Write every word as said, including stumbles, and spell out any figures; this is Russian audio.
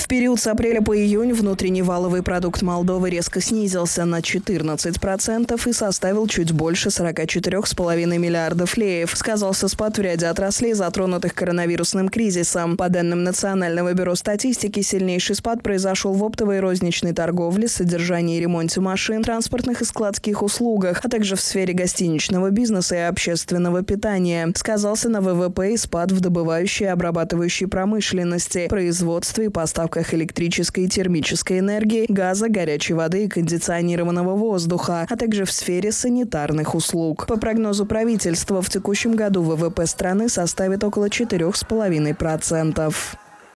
В период с апреля по июнь внутренний валовый продукт Молдовы резко снизился на четырнадцать процентов и составил чуть больше сорока четырёх с половиной миллиардов леев. Сказался спад в ряде отраслей, затронутых коронавирусным кризисом. По данным Национального бюро статистики, сильнейший спад произошел в оптовой и розничной торговле, содержании и ремонте машин, транспортных и складских услугах, а также в сфере гостиничного бизнеса и общественного питания. Сказался на вэ вэ пэ и спад в добывающей и обрабатывающей промышленности, производстве и поставках электрической и термической энергии, газа, горячей воды и кондиционированного воздуха, а также в сфере санитарных услуг. По прогнозу правительства, в текущем году вэ вэ пэ страны составит около четырёх с половиной процентов.